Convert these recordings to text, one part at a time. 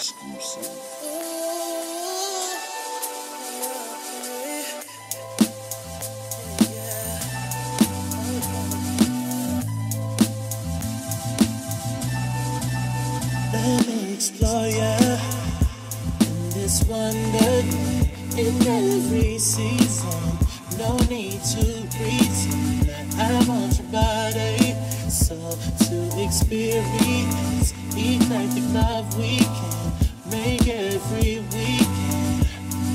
exclusive. Let me explore ya in this wonder in every season. No need to pretend that I want your body. So to experience eclectic love, we can make every weekend.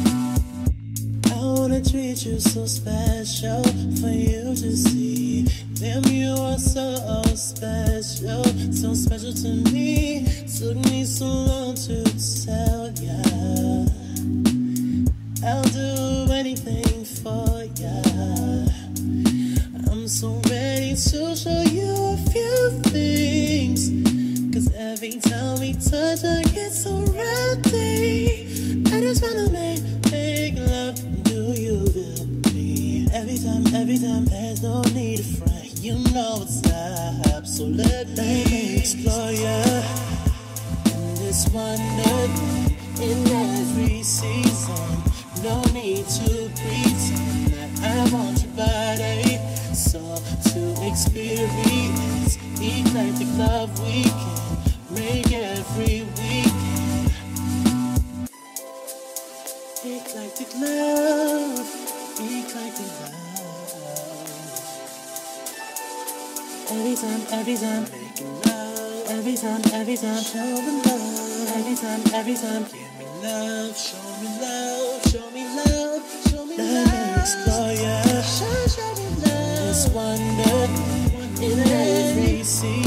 I wanna treat you so special for you to see. Damn, you are so special to me. Took me so long to tell ya. I'll do anything for ya. I'm so ready to show you a few things, 'cause every time we touch I get so rowdy. I just wanna make love. Do you feel me? Every time, there's no need to front. You know what's up, so let me explore ya in this wonder in every season. No need to pretend that I want your body. So to experience eclectic love, we can make every weekend. Eclectic love, eclectic love. Every time, making love. Every time, showing love. Every time, give me love, show me love, show me love, show me love. Let me explore ya, show me love. This wonder in every season.